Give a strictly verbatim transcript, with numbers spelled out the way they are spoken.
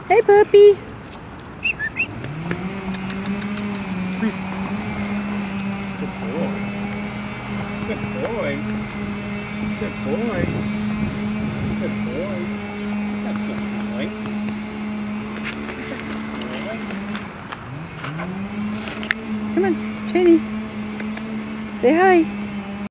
Hey, puppy. Good boy. Good boy. Good boy. Good boy. That's a good boy. Come on, Cheney. Say hi.